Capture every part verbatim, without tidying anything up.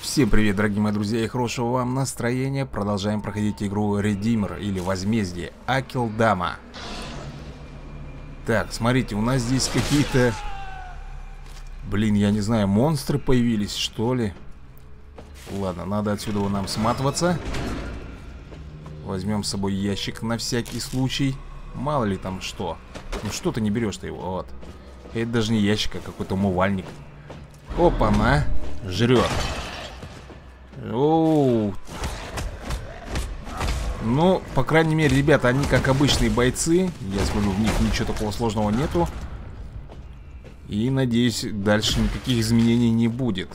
Всем привет, дорогие мои друзья, и хорошего вам настроения. Продолжаем проходить игру Redeemer или Возмездие Акелдама. Так, смотрите, у нас здесь какие-то... Блин, я не знаю, монстры появились, что ли? Ладно, надо отсюда нам сматываться. Возьмем с собой ящик на всякий случай. Мало ли там что. Ну что ты не берешь-то его, вот. Это даже не ящик, а какой-то умывальник. Опа-на, жрет. Оу. Ну, по крайней мере, ребята, они как обычные бойцы. Я смотрю, в них ничего такого сложного нету. И, надеюсь, дальше никаких изменений не будет.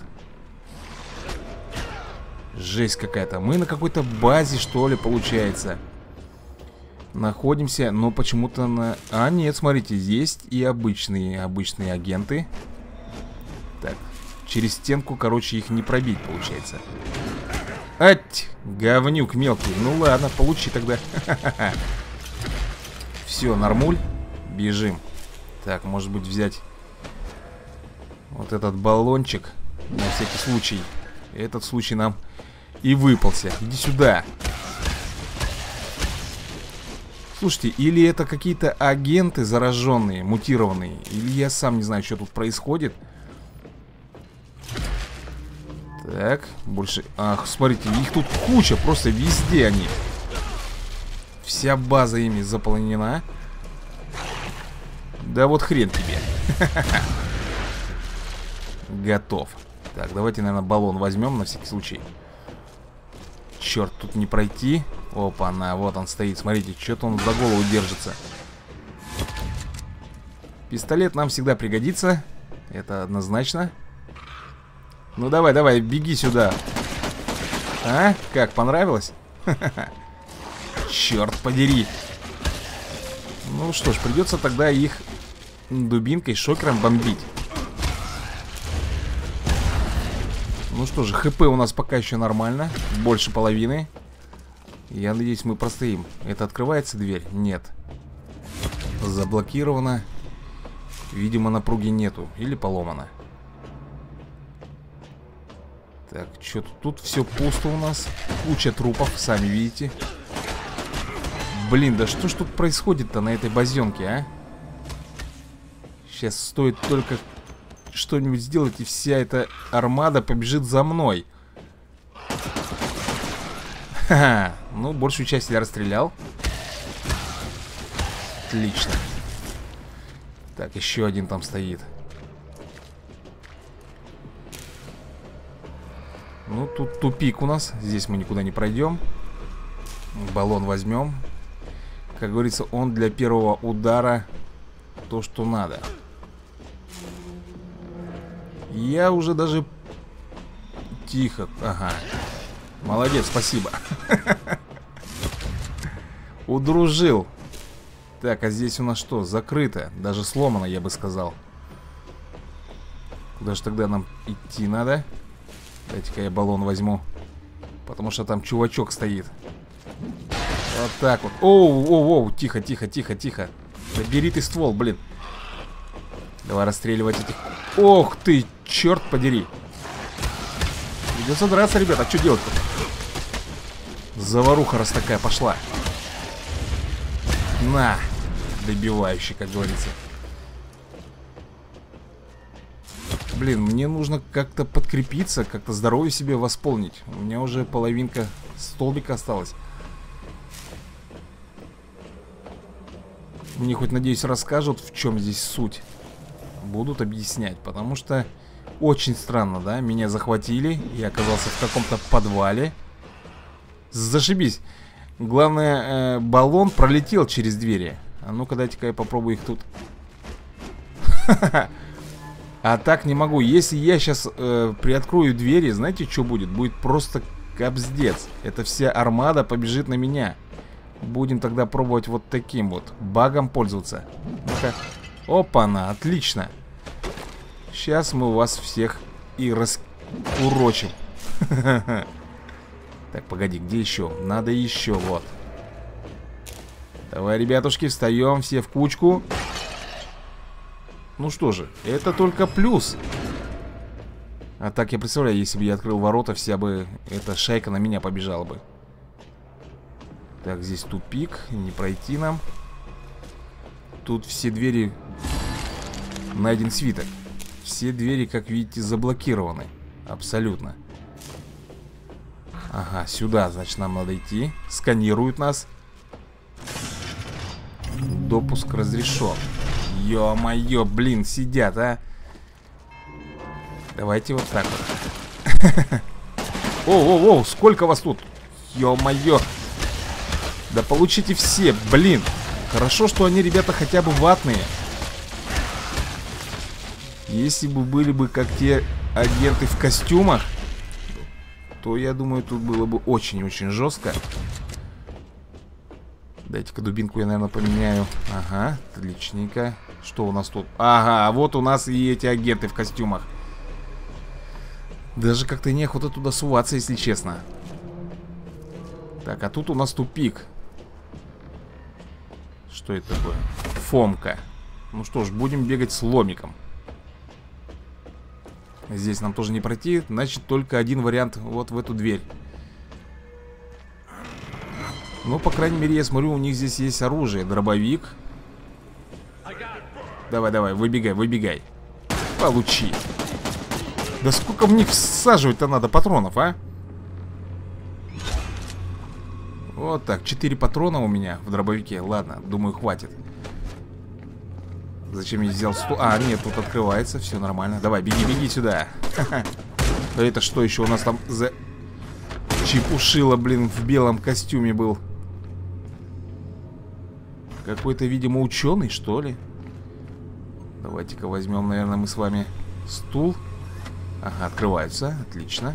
Жесть какая-то. Мы на какой-то базе, что ли, получается. Находимся, но почему-то на... А, нет, смотрите, есть и обычные, обычные агенты. Так, через стенку, короче, их не пробить, получается. Ать, говнюк мелкий. Ну ладно, получи тогда. Все, нормуль. Бежим. Так, может быть взять вот этот баллончик на всякий случай. Этот случай нам и выпался. Иди сюда. Слушайте, или это какие-то агенты зараженные, мутированные, или я сам не знаю, что тут происходит. Так, больше... Ах, смотрите, их тут куча, просто везде они. Вся база ими заполнена. Да вот хрен тебе. Готов. Так, давайте, наверное, баллон возьмем на всякий случай. Черт, тут не пройти. Опа-на, вот он стоит, смотрите, что-то он за голову держится. Пистолет нам всегда пригодится. Это однозначно. Ну давай, давай, беги сюда. А? Как, понравилось? Черт подери. Ну что ж, придется тогда их дубинкой, шокером бомбить. Ну что же, хп у нас пока еще нормально. Больше половины. Я надеюсь, мы простоим. Это открывается дверь? Нет. Заблокировано. Видимо, напруги нету. Или поломано. Так, что тут? Тут все пусто у нас. Куча трупов, сами видите. Блин, да что ж тут происходит-то на этой базенке, а? Сейчас стоит только что-нибудь сделать, и вся эта армада побежит за мной. Ха-ха. Ну, большую часть я расстрелял. Отлично. Так, еще один там стоит. Ну, тут тупик у нас. Здесь мы никуда не пройдем. Баллон возьмем. Как говорится, он для первого удара то, что надо. Я уже даже... Тихо. Ага. Молодец, спасибо. Удружил. Так, а здесь у нас что? Закрыто. Даже сломано, я бы сказал. Куда же тогда нам идти надо? Дайте-ка я баллон возьму. Потому что там чувачок стоит. Вот так вот. Оу, оу, оу, тихо, тихо, тихо, тихо. Да бери ты ствол, блин. Давай расстреливать этих. Ох ты, черт подери. Придется драться, ребята, а что делать-то? Заваруха раз такая пошла. На, добивающий, как говорится. Блин, мне нужно как-то подкрепиться, как-то здоровье себе восполнить. У меня уже половинка столбика осталась. Мне хоть, надеюсь, расскажут, в чем здесь суть. Будут объяснять, потому что очень странно, да? Меня захватили, я оказался в каком-то подвале. Зашибись. Главное, э, баллон пролетел через двери. А ну-ка, дайте-ка я попробую их тут. А так не могу. Если я сейчас э, приоткрою двери, знаете, что будет? Будет просто капздец. Эта вся армада побежит на меня. Будем тогда пробовать вот таким вот багом пользоваться. Ну-ка. Опа-на, отлично. Сейчас мы вас всех и раскурочим. Так, погоди, где еще? Надо еще, вот. Давай, ребятушки, встаем все в кучку. Ну что же, это только плюс. А так я представляю, если бы я открыл ворота, вся бы эта шайка на меня побежала бы. Так, здесь тупик, не пройти нам. Тут все двери... Найден свиток. Все двери, как видите, заблокированы. Абсолютно. Ага, сюда, значит, нам надо идти. Сканируют нас. Допуск разрешен. Ё-моё, блин, сидят, а. Давайте вот так вот. Оу-оу-оу, сколько вас тут? Ё-моё. Да получите все, блин. Хорошо, что они, ребята, хотя бы ватные. Если бы были бы как те агенты в костюмах, то, я думаю, тут было бы очень-очень жестко. Дайте-ка дубинку я, наверное, поменяю. Ага, отличненько. Что у нас тут? Ага, вот у нас и эти агенты в костюмах. Даже как-то неохота туда суваться, если честно. Так, а тут у нас тупик. Что это такое? Фомка. Ну что ж, будем бегать с ломиком. Здесь нам тоже не пройти. Значит, только один вариант вот в эту дверь. Ну, по крайней мере, я смотрю, у них здесь есть оружие. Дробовик. Давай, давай, выбегай, выбегай. Получи. Да сколько в них всаживать-то надо патронов, а? Вот так, четыре патрона у меня в дробовике. Ладно, думаю, хватит. Зачем я взял стул? А, нет, тут открывается, все нормально. Давай, беги, беги сюда. Да это что еще у нас там за чепушило, блин, в белом костюме был? Какой-то, видимо, ученый, что ли? Давайте-ка возьмем, наверное, мы с вами стул. Ага, открывается, отлично.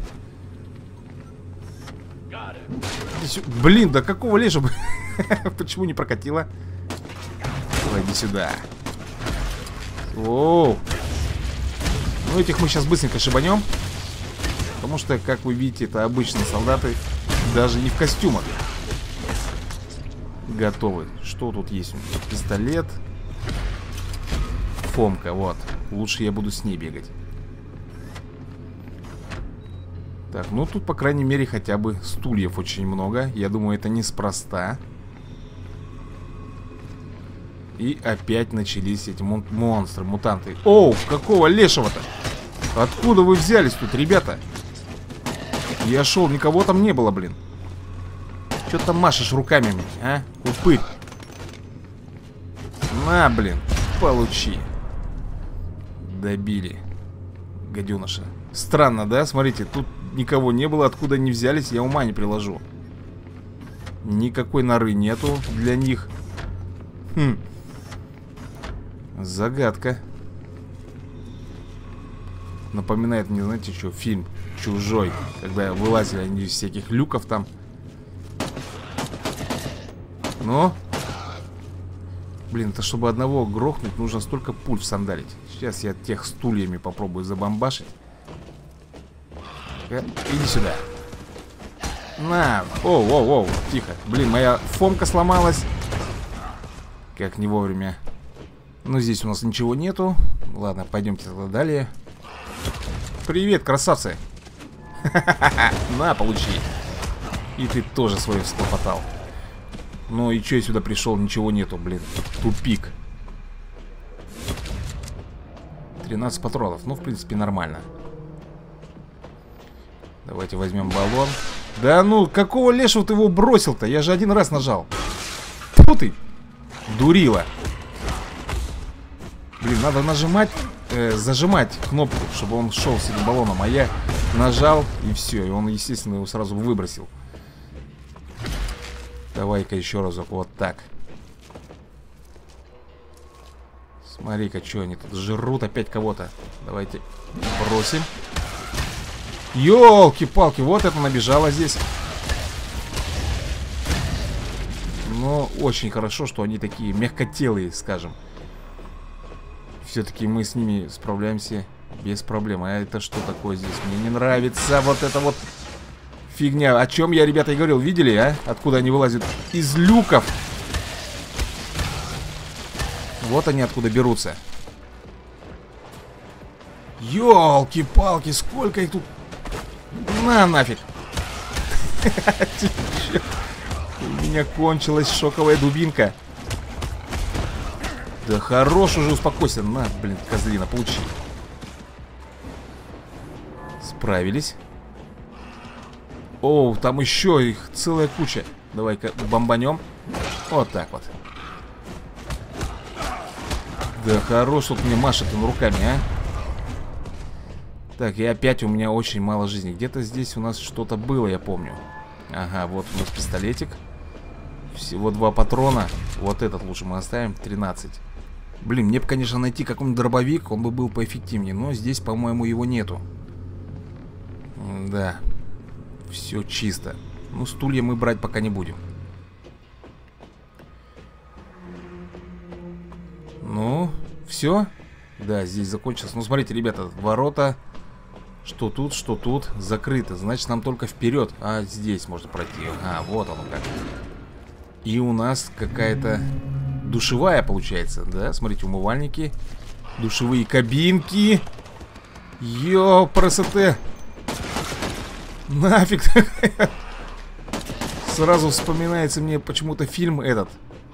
Блин, да какого лежа? Почему не прокатило? Давай, иди сюда. Оу. Ну, этих мы сейчас быстренько шибанем. Потому что, как вы видите, это обычные солдаты. Даже не в костюмах. Готовы. Что тут есть? Пистолет. Фомка, вот. Лучше я буду с ней бегать. Так, ну тут, по крайней мере, хотя бы стульев очень много. Я думаю, это неспроста. И опять начались эти мон монстры, мутанты. Оу, какого лешего-то? Откуда вы взялись тут, ребята? Я шел, никого там не было, блин. Че там машешь руками мне, а? Упырь. На, блин, получи. Добили. Гаденыша. Странно, да? Смотрите, тут никого не было. Откуда они взялись, я ума не приложу. Никакой норы нету для них. Хм. Загадка. Напоминает мне, знаете, что? Фильм «Чужой». Когда вылазили они из всяких люков там. Ну? Блин, это чтобы одного грохнуть, нужно столько пуль всандалить. Сейчас я тех стульями попробую забомбашить. Э, иди сюда. На. Оу, оу, оу, тихо. Блин, моя фомка сломалась. Как не вовремя. Ну, здесь у нас ничего нету. Ладно, пойдемте тогда далее. Привет, красавцы. На, получи. И ты тоже свою схлопотал. Ну и что я сюда пришел? Ничего нету, блин. Тупик. тринадцать патронов. Ну, в принципе, нормально. Давайте возьмем баллон. Да ну, какого лешего ты его бросил-то? Я же один раз нажал. Фу ты, дурила. Блин, надо нажимать, э, зажимать кнопку, чтобы он шел с этим баллоном. А я нажал, и все. И он, естественно, его сразу выбросил. Давай-ка еще разок, вот так. Смотри-ка, что они тут жрут опять кого-то. Давайте бросим. Ёлки-палки, вот это набежало здесь. Но очень хорошо, что они такие мягкотелые, скажем. Все-таки мы с ними справляемся без проблем. А это что такое здесь? Мне не нравится вот это вот фигня. О чем я, ребята, и говорил. Видели, а? Откуда они вылазят? Из люков. Вот они откуда берутся. Ёлки-палки, сколько их тут. На нафиг. У меня кончилась шоковая дубинка. Да хорош уже, успокойся. На, блин, козлина, получи. Справились. Оу, там еще их целая куча. Давай-ка бомбанем. Вот так вот. Да хорош, тут мне машет он руками, а. Так, и опять у меня очень мало жизни. Где-то здесь у нас что-то было, я помню. Ага, вот у нас пистолетик. Всего два патрона. Вот этот лучше мы оставим, тринадцать. Блин, мне бы, конечно, найти какой-нибудь дробовик. Он бы был поэффективнее. Но здесь, по-моему, его нету. Да. Все чисто. Ну, стулья мы брать пока не будем. Ну, все. Да, здесь закончилось. Ну, смотрите, ребята, ворота. Что тут, что тут. Закрыто. Значит, нам только вперед. А здесь можно пройти. А, вот оно как. И у нас какая-то душевая получается. Да, смотрите, умывальники. Душевые кабинки. Ёпрст. Нафиг. Сразу вспоминается мне почему-то фильм этот.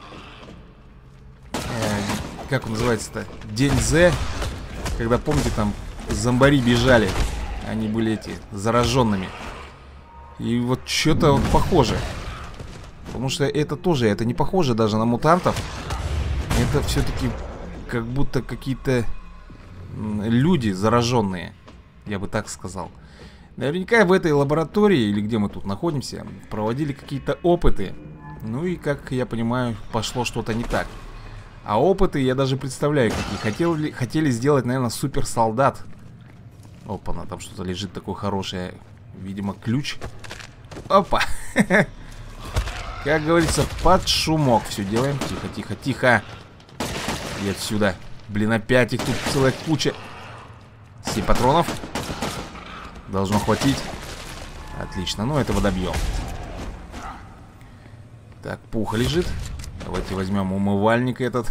Э, как он называется-то? День З. Когда, помните, там зомбари бежали. Они были эти, зараженными. И вот что-то вот похоже. Потому что это тоже, это не похоже даже на мутантов. Это все-таки как будто какие-то люди зараженные. Я бы так сказал. Наверняка в этой лаборатории, или где мы тут находимся, проводили какие-то опыты. Ну и, как я понимаю, пошло что-то не так. А опыты я даже представляю, какие. Хотели, хотели сделать, наверное, суперсолдат. Опа-на, там что-то лежит такое хорошее. Видимо, ключ. Опа. Как говорится, под шумок все делаем. Тихо, тихо, тихо. И отсюда. Блин, опять их тут целая куча. семь патронов. Должно хватить. Отлично, ну этого добьем. Так, пуха лежит. Давайте возьмем умывальник этот.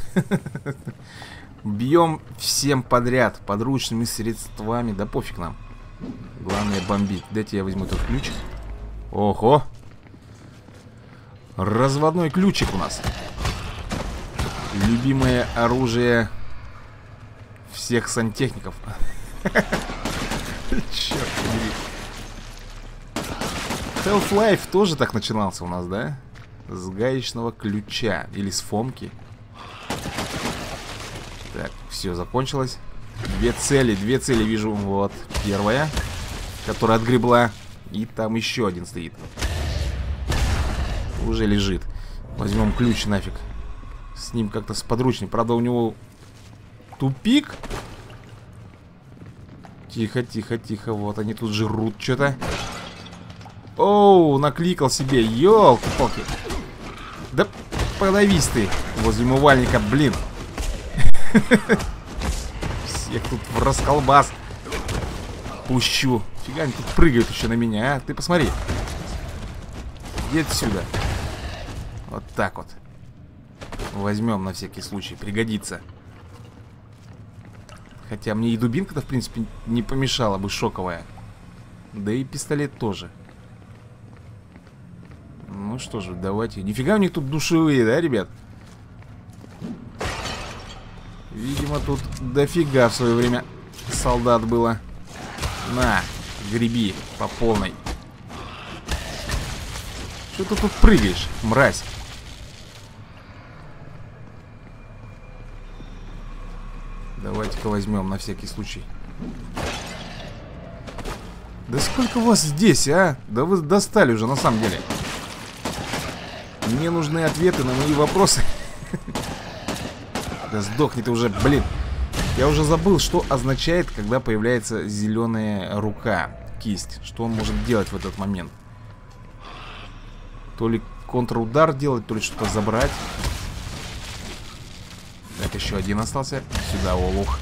Бьем всем подряд. Подручными средствами. Да пофиг нам. Главное бомбить. Дайте я возьму этот ключ. Ого. Разводной ключик у нас. Любимое оружие всех сантехников. Черт побери. Half-Life тоже так начинался у нас, да? С гаечного ключа. Или с фомки. Так, все, закончилось. Две цели, две цели вижу. Вот, первая, которая отгребла. И там еще один стоит. Уже лежит. Возьмем ключ нафиг. С ним как-то сподручней. Правда, у него тупик. Тихо, тихо, тихо. Вот они тут жрут что-то. Оу, накликал себе. Ёлки-палки. Да подавись ты возле умывальника, блин. Всех тут в расколбас пущу. Фига они тут прыгают еще на меня, а? Ты посмотри. Иди отсюда. Вот так вот. Возьмем на всякий случай, пригодится. Хотя мне и дубинка-то, в принципе, не помешала бы, шоковая. Да и пистолет тоже. Ну что же, давайте. Нифига у них тут душевые, да, ребят? Видимо, тут дофига в свое время солдат было. На, греби по полной. Что ты тут прыгаешь, мразь? Давайте-ка возьмем на всякий случай. Да сколько вас здесь, а? Да вы достали уже, на самом деле. Мне нужны ответы на мои вопросы. Да сдохни ты уже, блин. Я уже забыл, что означает, когда появляется зеленая рука, кисть. Что он может делать в этот момент. То ли контрудар делать, то ли что-то забрать. Так, еще один остался. Сюда, олух.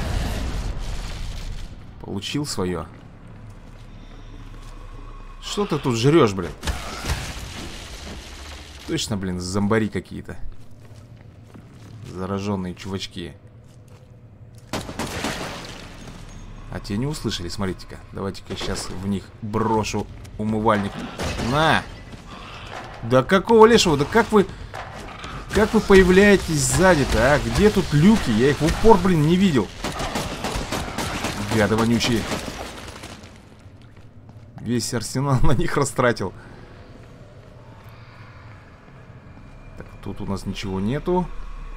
Получил свое. Что ты тут жрешь, блин? Точно, блин, зомбари какие-то. Зараженные чувачки. А те не услышали, смотрите-ка. Давайте-ка сейчас в них брошу умывальник. На! Да какого лешего? Да как вы... Как вы появляетесь сзади-то, а? Где тут люки? Я их в упор, блин, не видел. Гады вонючие. Весь арсенал на них растратил. Так, тут у нас ничего нету.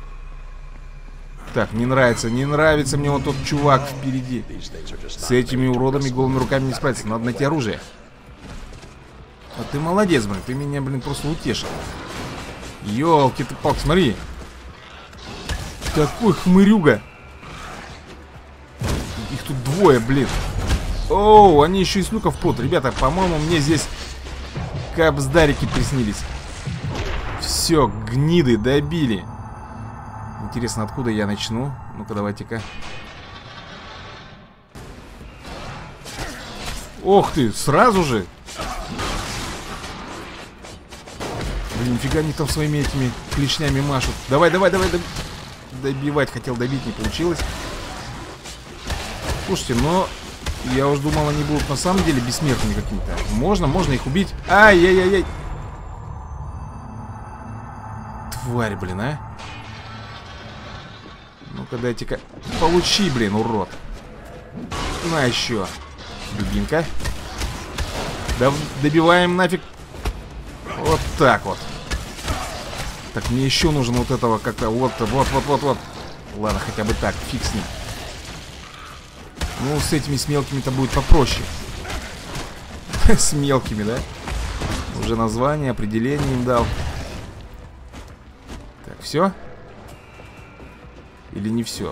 Так, не нравится, не нравится мне вот тот чувак впереди. С этими уродами голыми руками не справиться. Надо найти оружие. А ты молодец, блин. Ты меня, блин, просто утешил. Ёлки ты палки, смотри. Какой хмырюга. Их тут двое, блин. Оу, они еще из люков прут. Ребята, по-моему, мне здесь капсдарики приснились. Все, гниды добили. Интересно, откуда я начну? Ну-ка, давайте-ка. Ох ты, сразу же. Блин, нифига они там своими этими клешнями машут. Давай, давай, давай, доб... добивать хотел, добить не получилось. Слушайте, но я уж думал, они будут на самом деле бессмертными какими-то. Можно, можно их убить. Ай-яй-яй-яй. Тварь, блин, а. Ну-ка, дайте-ка. Получи, блин, урод. На еще. Дубинка. Да, добиваем нафиг. Вот так вот. Так, мне еще нужен вот этого как-то. Вот, вот, вот, вот, вот. Ладно, хотя бы так, фиг с ним. Ну, с этими с мелкими-то будет попроще. С мелкими, да? Уже название, определение им дал. Так, все? Или не все?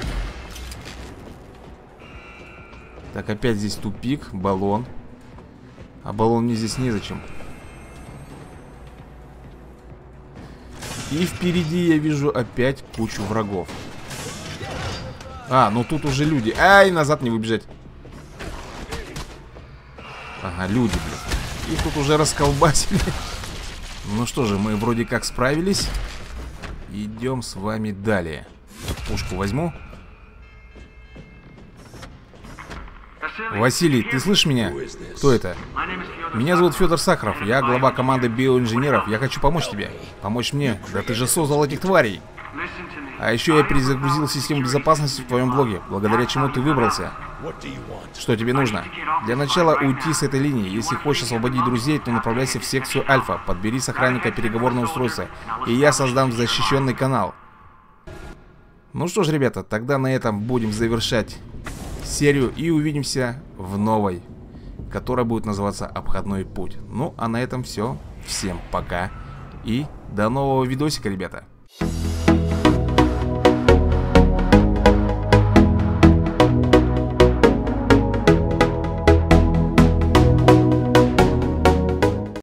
Так, опять здесь тупик, баллон. А баллон мне здесь незачем. И впереди я вижу опять кучу врагов. А, ну тут уже люди. Ай, назад не выбежать. Ага, люди, блин. Их тут уже расколбасили. Ну что же, мы вроде как справились. Идем с вами далее. Тут пушку возьму. Василий, ты слышишь меня? Кто это? Меня зовут Федор Сахаров. Я глава команды биоинженеров. Я хочу помочь тебе. Помочь мне? Да ты же создал этих тварей. А еще я перезагрузил систему безопасности в твоем блоге, благодаря чему ты выбрался. Что тебе нужно? Для начала уйти с этой линии. Если хочешь освободить друзей, то направляйся в секцию Альфа. Подбери с охранника переговорное устройство, и я создам защищенный канал. Ну что ж, ребята, тогда на этом будем завершать серию и увидимся в новой, которая будет называться «Обходной путь». Ну, а на этом все. Всем пока и до нового видосика, ребята.